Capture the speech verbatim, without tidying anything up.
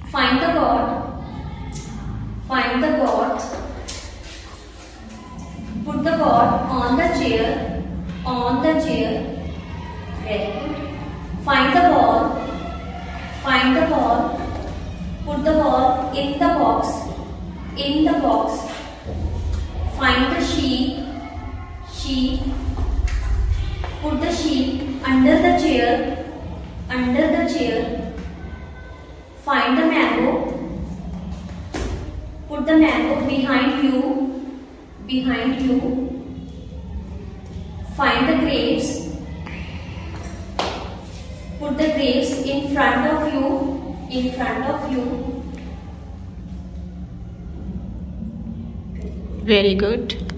Find the god. Find the god. Put the god on the chair. On the chair. Very good. Find the ball. Find the ball. Put the ball in the box. In the box. Find the sheep. Sheep. Put the sheep under the chair. Under the chair. Find the mango. Put the mango behind you. Behind you. Find the grapes. Put the grapes in front of you. In front of you. Very good.